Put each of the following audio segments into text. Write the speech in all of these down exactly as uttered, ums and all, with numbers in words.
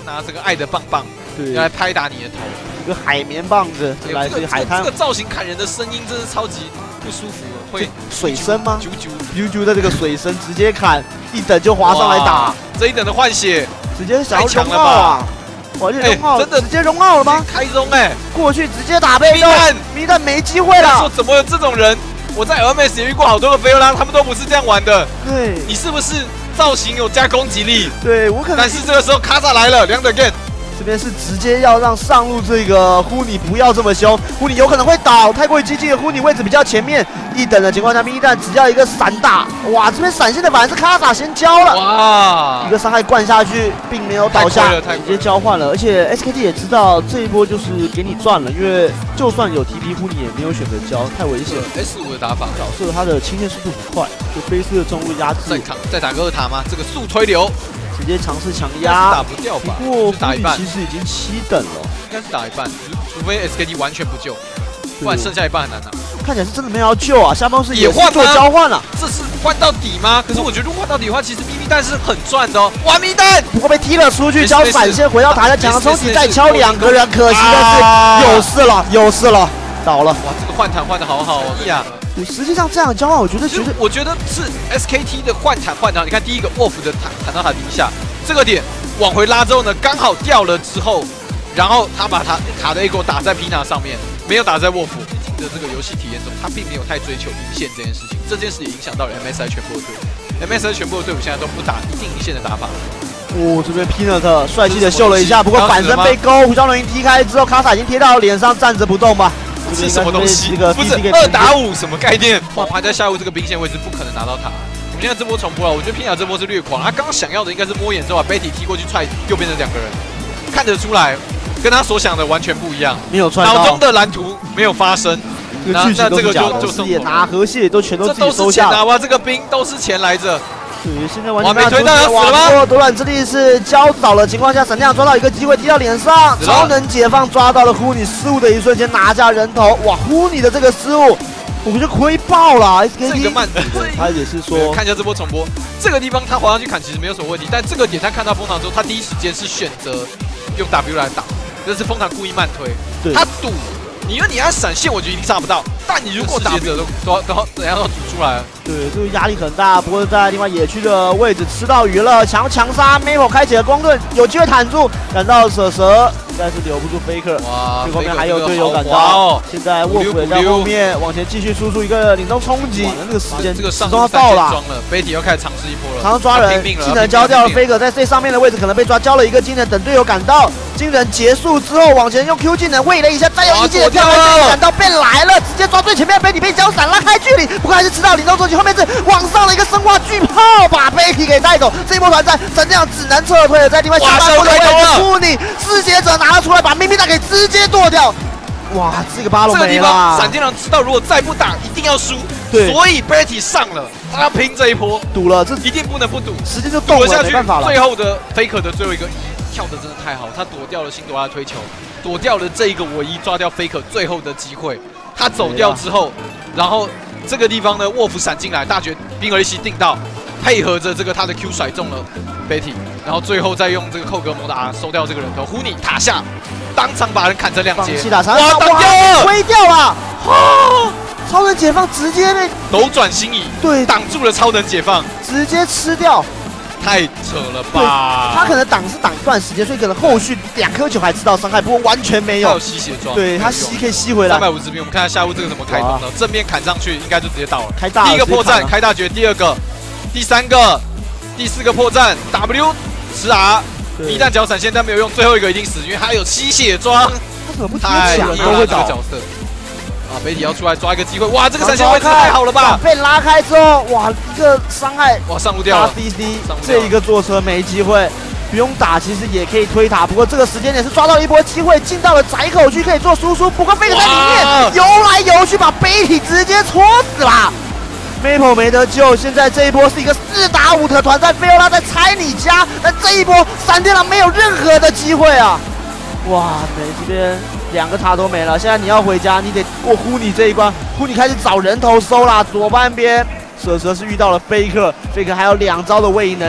拿这个爱的棒棒， 对， 要来拍打你的头。 一个海绵棒子，来自于海滩。 这个造型砍人的声音真是超级不舒服，会水声吗？ 啾啾啾啾的这个水声，直接砍一等就滑上来打， 这一等的换血， 直接想要荣耀啊！哇，这荣耀真的直接荣耀了吗？ 开中哎， 过去直接打被动，迷蛋没机会了。 说怎么有这种人？我在 L M S 也遇过好多个菲欧拉，他们都不是这样玩的。 对， 你是不是造型有加攻击力？ 对我可能。 但是这个时候卡萨来了，两等 game。 这边是直接要让上路这个呼尼不要这么凶，呼尼有可能会倒，太过于激进的呼尼位置比较前面，一等的情况下，咪蛋只要一个闪打，哇，这边闪现的反而是卡萨先交了， 哇， 一个伤害灌下去，并没有倒下，直接交换了，而且 S K T 也知道这一波就是给你赚了，因为就算有 T P 呼尼也没有选择交，太危险。 S 五的打法， 角色他的清线速度很快，就飞速的重物压制， 再扛再打个二塔吗？这个速推流。 直接尝试强压， 打不掉吧？ 不过打一半，其实已经七等了， 应该是打一半，除非 S K T 完全不救，不然剩下一半很难拿。 看起来是真的没有要救啊！下方是也换做交换了， 这是换到底吗？可是我觉得如果换到底的话，其实咪咪蛋是很赚的哦。哇，咪蛋不过被踢了出去，交闪现回到塔下墙冲击，再敲两个人，可惜的是有事了，有事了，倒了。 哇，这个换坦换的好好哦呀！ 实际上这样交换，我觉得觉得我觉得是 S K T 的换坦换到，你看第一个 Wolf 的坦坦到塔底下。这个点往回拉之后呢，刚好掉了之后，然后他把他塔的 A 给我打在皮娜上面，没有打在沃夫的这个游戏体验中，他并没有太追求赢线这件事情，这件事也影响到了 M S I 全部的队伍 ，M S I 全部的队伍现在都不打一定赢线的打法。 哦，这边 Peanut 帅气的秀了一下，不过反身被勾，胡椒龙已经踢开之后，卡萨已经贴到脸上，站着不动吧？ 这是什么东西？不是二打五什么概念？哇，排在下路这个兵线位置不可能拿到塔。我们现在这波重播了，我觉得皮娜这波是略狂，他刚刚想要的应该是摸眼之后把 Betty 踢过去踹右边的两个人，看得出来跟他所想的完全不一样， 没有踹到， 脑中的蓝图没有发生。 那那这个就就送拿河蟹都全都自己收下了，哇，这个兵都是钱来着。 对，现在完全没推到要死了吗？夺卵之力是交早的情况下，闪电抓到一个机会踢到脸上，超能解放抓到了呼尼失误的一瞬间拿下人头，哇，呼尼的这个失误。我们就亏爆了 ，S K T 这个慢， 他也是说， 看一下这波重播，这个地方他滑上去砍其实没有什么问题，但这个点他看到风堂之后，他第一时间是选择用 W 来打，这是风堂故意慢推，他赌，你因为你要闪现，我觉得一定杀不到，但你如果打者都都都等下都赌出来了， 对，这个压力很大。不过在另外野区的位置吃到鱼了，想要强杀 Maple 开启了光盾，有机会坦住，赶到蛇蛇。但是留不住 Faker， 哇！这方面还有队友赶到，现在沃夫也在后面往前继续输出一个领中冲击，那个时间这个上要到了 ，Betty 要开始尝试一波了， 常常抓人，技能交掉了 Faker 在最上面的位置可能被抓，交了一个技能，等队友赶到，技能结束之后往前用 Q 技能喂了一下，再用一技能跳开，队友赶到变来了，直接抓最前面 Betty 被交闪拉开距离，不过还是吃到领中冲击，后面是往上的一个生化巨炮把 Betty 给带走，这一波团战闪电只能撤退了，在另外下半波的位置，呼尼嗜血者拿了出来，把咪咪蛋给直接剁掉，哇！这个巴龙没了。 闪电狼知道，如果再不打，一定要输。 对， 所以 Betty 上了，他要拼这一波， 赌了，这一定不能不赌， 时间就动了， 下去， 没办法了。 最后的 Faker 的最后一个跳的真的太好，他躲掉了辛多拉的推球，躲掉了这一个唯一抓掉 Faker 最后的机会。他走掉之后，然后这个地方呢，沃夫闪进来，大绝冰儿一起定到，配合着这个他的 Q 甩中了 Betty。然后最后再用这个寇格摩达收掉这个人头，呼尼塔下，当场把人砍成两截， 哇，挡掉了，推掉了，啊！超能解放直接被斗转星移， 对， 挡住了超能解放， 直接吃掉， 太扯了吧！ 他可能挡是挡一段时间，所以可能后续两颗球还吃到伤害，不过完全没有。 他有吸血装， 对他吸可以吸回来。 三百五十兵，我们看下下路这个怎么开动的，正面砍上去应该就直接到了。 开大， 第一个破绽，开大绝，第二个，第三个，第四个破绽 ，W。吃啊！一旦脚闪现，但没有用，最后一个一定死，因为他有吸血装。 他怎么不太抢都会倒角色啊！北体要出来抓一个机会，哇！这个闪现位置太好了吧！ 被拉开之后，哇，一个伤害， 哇，上路掉了。 D D 这一个坐车没机会，不用打，其实也可以推塔。不过这个时间点是抓到一波机会，进到了窄口区可以做输出。不过贝克在里面游来游去，把北体直接戳死了。Maple 没得救，现在这一波是一个四打五的团战，菲欧拉在拆你家，但这一波闪电狼没有任何的机会啊！哇，没这边两个塔都没了，现在你要回家，你得过呼尼这一关，呼尼开始找人头收啦，左半边。蛇蛇是遇到了 Faker，Faker 还有两招的位移能力，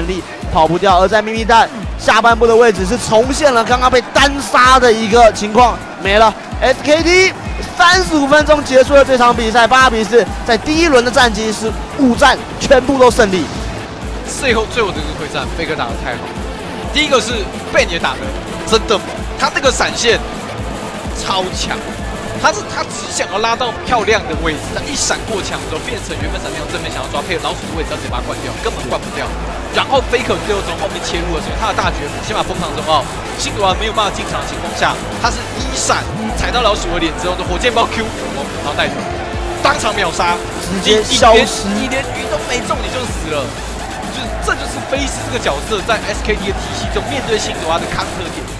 跑不掉。而在秘密弹下半部的位置是重现了刚刚被单杀的一个情况，没了。S K T 三十五分钟结束了这场比赛，八比四，在第一轮的战绩是五战全部都胜利。 最后最后这个会战，Faker打得太好。第一个是贝尼打的真的猛，他那个闪现超强。 他是他只想要拉到漂亮的位置，但一闪过墙之后，变成原本闪电从正面想要抓配合老鼠的位置，要直接把它灌掉，根本灌不掉。然后 Faker 最后从后面切入的时候，他的大绝斧先把封藏中奥，辛德拉没有办法进场的情况下，他是一闪踩到老鼠的脸之后的火箭包 Q， 然后带走，当场秒杀， 直接消失， 你连鱼都没中你就死了。就是这就是菲斯这个角色在 S K T 的体系中面对辛德拉的康特点。